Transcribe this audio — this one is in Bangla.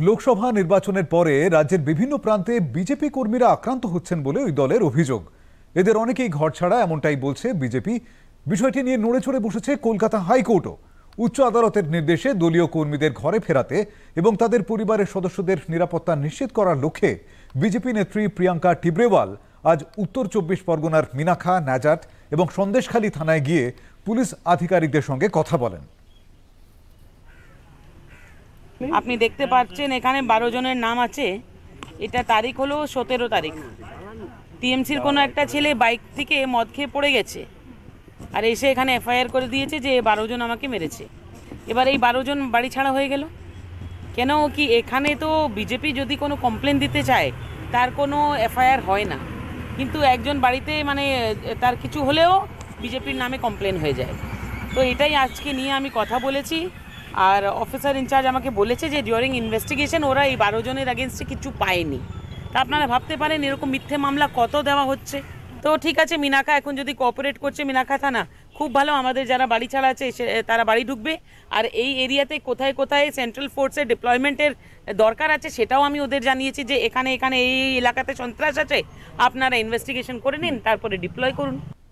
লোকসভা নির্বাচনের পরে রাজ্যের বিভিন্ন প্রান্তে বিজেপি কর্মীরা আক্রান্ত হচ্ছেন বলে ওই দলের অভিযোগ। এদের অনেকেই ঘর ছাড়া, এমনটাই বলছে বিজেপি। বিষয়টি নিয়ে নড়েচড়ে বসেছে কলকাতা হাইকোর্টও। উচ্চ আদালতের নির্দেশে দলীয় কর্মীদের ঘরে ফেরাতে এবং তাদের পরিবারের সদস্যদের নিরাপত্তা নিশ্চিত করার লক্ষ্যে বিজেপি নেত্রী প্রিয়াঙ্কা টিব্রেওয়াল আজ উত্তর 24 পরগনার মিনাখা, নাজাট এবং সন্দেশখালী থানায় গিয়ে পুলিশ আধিকারিকদের সঙ্গে কথা বলেন। আপনি দেখতে পাচ্ছেন এখানে 12 জনের নাম আছে। এটা তারিখ হলো 17 তারিখ। টিএমসির কোনো একটা ছেলে বাইক থেকে মদ খেয়ে পড়ে গেছে আর এসে এখানে এফআইআর করে দিয়েছে যে 12 জন আমাকে মেরেছে। এবার এই 12 জন বাড়ি ছাড়া হয়ে গেল কেন? কি এখানে তো বিজেপি যদি কোনো কমপ্লেন দিতে চায় তার কোনো এফআইআর হয় না, কিন্তু একজন বাড়িতে মানে তার কিছু হলেও বিজেপির নামে কমপ্লেন হয়ে যায়। তো এটাই আজকে নিয়ে আমি কথা বলেছি, আর অফিসার ইনচার্জ আমাকে বলেছে যে ডিউরিং ইনভেস্টিগেশন ওরা এই 12 জনের এগেনস্টে কিছু পায়নি। তা আপনারা ভাবতে পারেন এরকম মিথ্যে মামলা কত দেওয়া হচ্ছে। তো ঠিক আছে, মিনাখা এখন যদি কোঅপারেট করছে মিনাখা থানা, খুব ভালো। আমাদের যারা বাড়ি ছাড়া আছে তারা বাড়ি ঢুকবে। আর এই এরিয়াতে কোথায় কোথায় সেন্ট্রাল ফোর্সের ডিপ্লয়মেন্টের দরকার আছে সেটাও আমি ওদের জানিয়েছি যে এখানে এখানে এই এলাকাতে সন্ত্রাস আছে, আপনারা ইনভেস্টিগেশন করে নিন, তারপরে ডিপ্লয় করুন।